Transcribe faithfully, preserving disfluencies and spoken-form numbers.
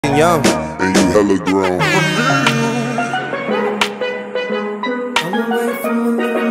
young. And you hella grown. I'm away from a little